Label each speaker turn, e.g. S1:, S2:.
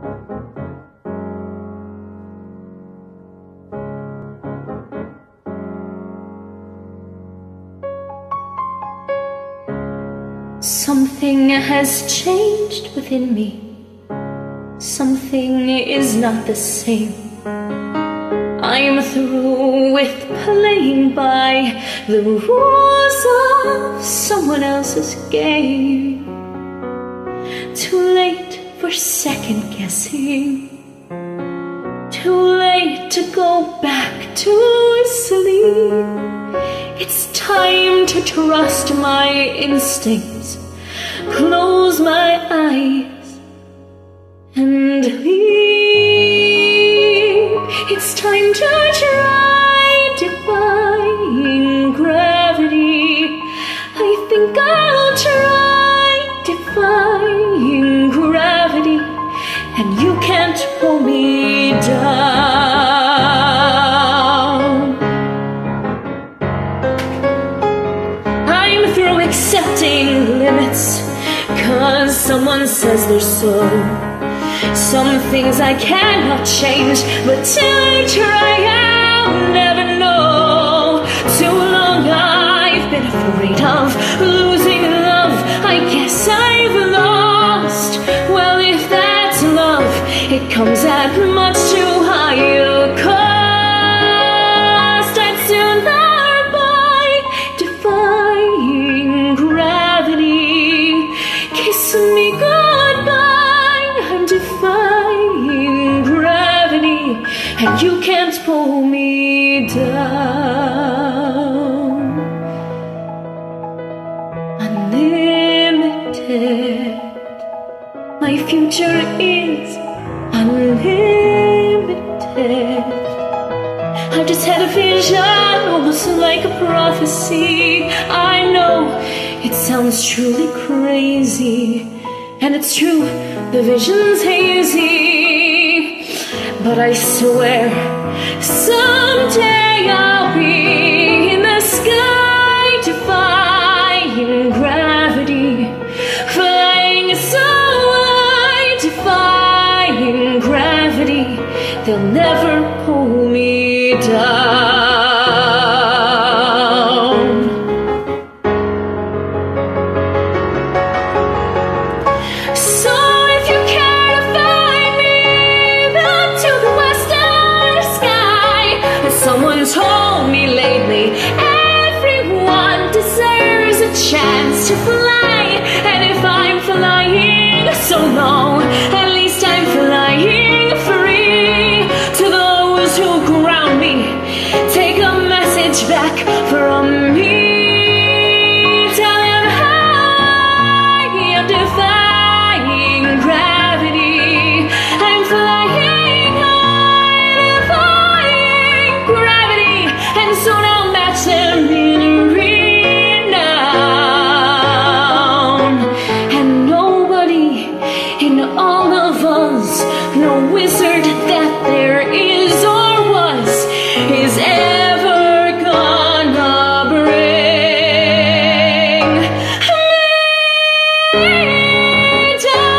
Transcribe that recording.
S1: Something has changed within me. Something is not the same. I'm through with playing by the rules of someone else's game. Too late for second guessing. Too late to go back to sleep. It's time to trust my instincts, close my eyes and leave. It's time to try defying gravity. I think I'll try defying gravity, and you can't pull me down. Accepting limits, 'cause someone says they're so. Some things I cannot change, but till I try, I'll never know. Too long I've been afraid of losing love. I guess I've lost. Well, if that's love, it comes at much too high a cost. I'd sooner buy defying gravity. Kiss me goodbye, I'm defying gravity, and you can't pull me down. Unlimited, my future is unlimited. I just had a vision, almost like a prophecy. I know it sounds truly crazy, and it's true, the vision's hazy. But I swear, someday I'll be in the sky, defying gravity, flying so high, defying gravity. They'll never pull me down. So if you care to find me, up to the western sky. Someone told me lately, everyone deserves a chance to fly. And if I'm flying so low, at least I'm flying free. To those who ground me, take a message back from me. Tell them I am defying gravity. I'm flying high, defying gravity, and soon I'll match them in renown. And nobody in all of us, no wizard that there is or was, is ever gonna bring me down.